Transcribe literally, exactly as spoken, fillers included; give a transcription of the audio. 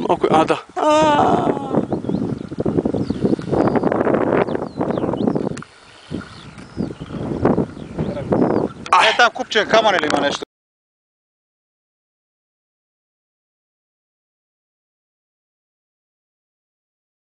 Малко, а, да. Е, там купче камън или има нещо?